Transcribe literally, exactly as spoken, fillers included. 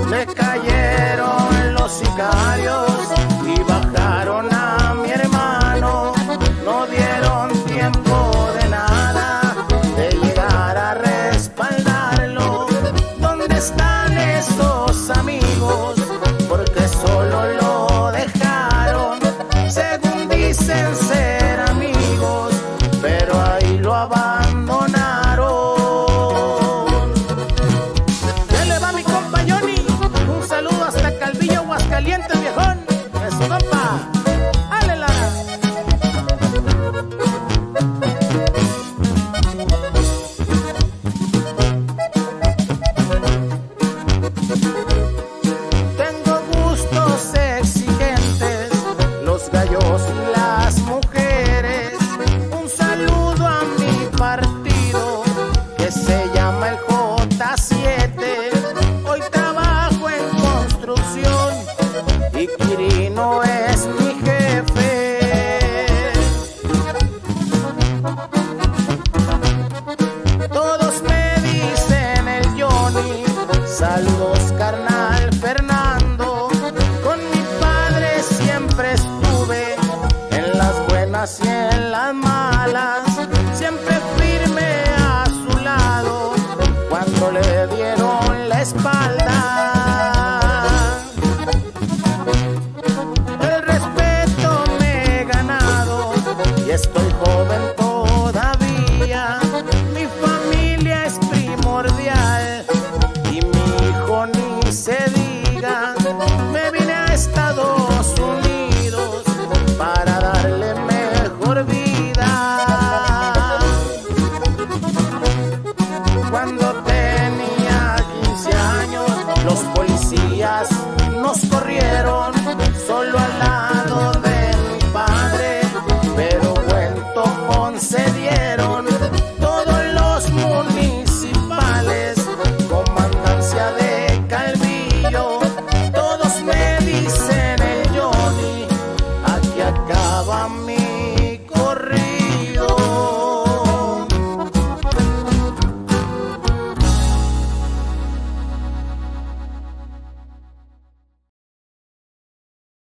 Le cayeron los sicarios y bajaron a mi hermano. No dieron tiempo de nada de llegar a respaldarlo. ¿Dónde están esos amigos? Porque solo lo dejaron. Según dicen ser amigos, pero ahí lo abandonaron. Ya le va mi compa Johnny. Un saludo hasta Calvillo, Aguascalientes, viejón. Eso, compa. ¡Álela! Tengo gustos exigentes, los gallos y las mujeres. Un saludo a mi partido que se llama el J siete. Hoy trabajo en construcción y Quirino es mi jefe. Todos me dicen el Johnny. Saludos, carnal Fernando. Con mi padre siempre estuve, en las buenas y en las malas. Siempre firme a su lado cuando le dieron la espalda. El respeto me he ganado y estoy joven todavía. Mi familia es primordial y mi hijo ni se diga. Me vine a Estados Unidos para darle mejor vida. Cuando tenía quince años, los policías nos corrieron solo a la